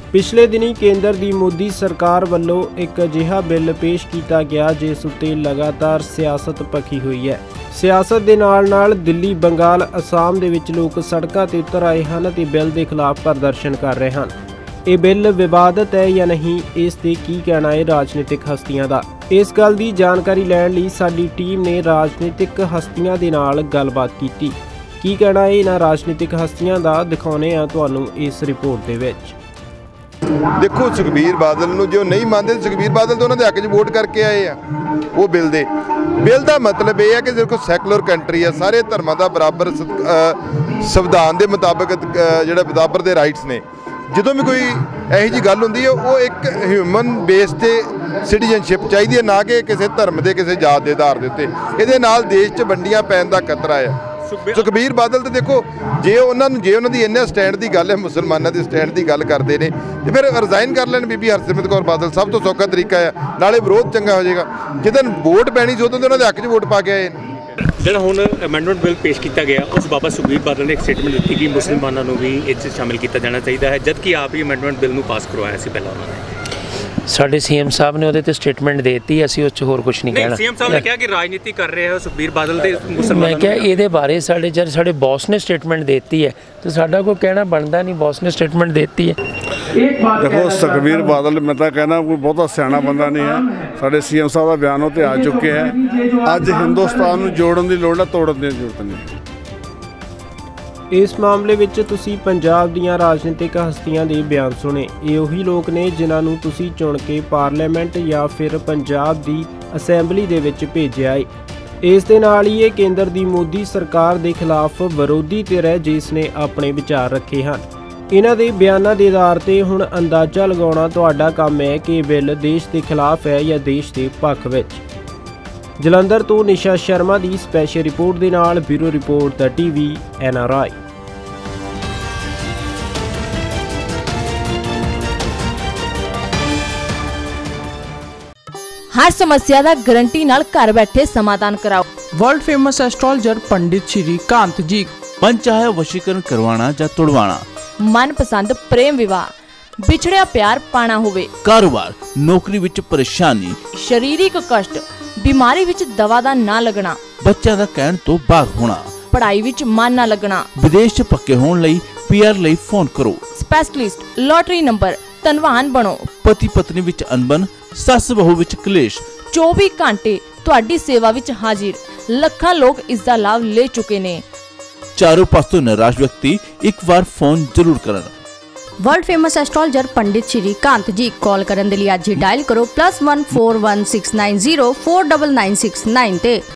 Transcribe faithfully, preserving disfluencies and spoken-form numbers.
पिछले दिनी केंद्र की मोदी सरकार वालों एक अजिहा बिल पेश किया गया जिस उत्ते लगातार सियासत पखी हुई है। सियासत के नाल नाल दिल्ली, बंगाल, असम दे विच लोग सड़कों ते उतर आए हैं ते बिल के खिलाफ प्रदर्शन कर रहे हैं। ये बिल विवादित है या नहीं, इस ते की कहना है राजनीतिक हस्तियों का। इस गल की जानकारी लैण लई साडी टीम ने राजनीतिक हस्तियों के नाल गलबात की। की कहना है इन्हां राजनीतिक हस्तियों का, दिखाउने आ तुहानूं इस रिपोर्ट दे विच। देखो, सुखबीर बादल नूं जो नहीं मानते, सुखबीर बादल तो उन्होंने हक च वोट करके आए हैं। वो बिल दे बिल का मतलब यह है कि देखो सैकुलर कंट्री है, सारे धर्मां का बराबर संविधान के मुताबिक जिहड़े बराबर के राइट्स ने। ਜਦੋਂ भी कोई ਇਹੋ जी गल होंदी है वो एक ह्यूमन बेस ते सिटीजनशिप चाहिए है, ना कि किसी धर्म के किसी जात के आधार के उत्ते। ਇਹਦੇ ਨਾਲ देश 'ਚ ਵੰਡੀਆਂ पैन का खतरा है। सुखबीर बादल तो देखो जे उन्होंने जे उन्होंने इन्ने स्टैंड की गल है, मुसलमानों के स्टैंड की गल करते हैं तो फिर रिजाइन कर लैन बीबी हरसिमरत कौर बादल। सब तो सौखा तरीका है, नाले विरोध चंगा हो जाएगा। जिदन वोट पैनी ਸੀ ਉਦੋਂ तो उन्होंने हक च वोट पा के आए। ਜਿਹੜਾ ਹੁਣ ਅਮੈਂਡਮੈਂਟ ਬਿੱਲ ਪੇਸ਼ ਕੀਤਾ ਗਿਆ ਉਸ ਬਾਬਤ ਸੁਖਬੀਰ ਬਾਦਲ ਨੇ ਇੱਕ ਸਟੇਟਮੈਂਟ ਦਿੱਤੀ ਕਿ ਮੁਸਲਮਾਨਾਂ ਨੂੰ ਵੀ ਇਸ 'ਚ ਸ਼ਾਮਿਲ ਕੀਤਾ ਜਾਣਾ ਚਾਹੀਦਾ ਹੈ, ਜਦ ਕਿ ਆਪ ਹੀ ਅਮੈਂਡਮੈਂਟ ਬਿੱਲ ਨੂੰ ਪਾਸ ਕਰਵਾਇਆ ਸੀ ਪਹਿਲਾਂ ਉਹਨਾਂ ਨੇ। ਸਾਡੇ ਸੀਐਮ ਸਾਹਿਬ ਨੇ ਉਹਦੇ ਤੇ ਸਟੇਟਮੈਂਟ ਦੇ ਦਿੱਤੀ, ਅਸੀਂ ਉਸ 'ਚ ਹੋਰ ਕੁਝ ਨਹੀਂ ਕਹਿਣਾ। ਸੀਐਮ ਸਾਹਿਬ ਨੇ ਕਿਹਾ ਕਿ ਰਾਜਨੀਤੀ ਕਰ ਰਹੇ ਹੋ ਸੁਖਬੀਰ ਬਾਦਲ ਤੇ ਮੁਸਲਮਾਨਾਂ। ਮੈਂ ਕਿਹਾ ਇਹਦੇ ਬਾਰੇ ਸਾਡੇ ਜਦ ਸਾਡੇ ਬੌਸ ਨੇ ਸਟੇਟਮੈਂਟ ਦੇ ਦਿੱਤੀ ਹੈ ਤਾਂ ਸਾਡਾ ਕੋਈ ਕਹਿਣਾ ਬਣਦਾ ਨਹੀਂ। ਬੌਸ ਨੇ ਸਟੇਟਮੈਂਟ ਦੇ ਦਿੱਤੀ ਹੈ। देखो सुखबीर बादल मैं तो कहना कोई बहुता सियाना बंदा नहीं है। साढ़े सी एम साहब का बयान उत्ते आ चुके हैं। अज हिंदुस्तान नूं जोड़न की लोड़ है, तोड़न की जरूरत नहीं। इस मामले विच तुसी पंजाब दीयां राजनीतिक हस्तियां दे बयान सुने। ये उही लोग ने जिन्हां नूं तुसी चुन के पार्लीमेंट या फिर पंजाब दी असैंबली दे विच भेजिया है। इस दे नाल ही ये केंद्र दी मोदी सरकार दे खिलाफ विरोधी धिर है जिस ने अपने विचार रखे हैं। इन्हां दे बयानां दे आधार ते हुण अंदाज़ा लगाउणा तुहाडा काम है कि बिल देश के खिलाफ है या देश के पक्ष विच। जलंधर तो निशा शर्मा की स्पैशल रिपोर्ट के नाल ब्यूरो रिपोर्ट द टीवी एन आर आई। हर समस्या का गारंटी नाल घर बैठे समाधान कराओ। World famous astrologer Pandit Shri Kant ji. मन चाहे वशीकरण करवाना या तोड़वाना, मनपसंद प्रेम विवाह, बिछड़िया प्यार पाना होवे, कारोबार, नौकरी विच परेशानी, शरीरिक कष्ट, बीमारी विच दवा दा ना लगना, बच्चा दा कहण तो बाग होना, पढ़ाई विच मन ना लगना, विदेश च पक्के होण लई पीआर लई फोन करो। स्पेशलिस्ट लॉटरी नंबर, धनवान बनो। पति पत्नी विच अनबन, सस बहू विच कलेश, चौबीस घंटे तुहाडी सेवा विच हाजिर। लखां लोग इसका लाभ ले चुके ने। चारों पासों निराश व्यक्ति एक बार फोन जरूर करन। World famous astrologer Pandit Shri Kant ji. Call करने के लिए आज ही डायल करो plus one four one six nine zero four double nine six nine ते।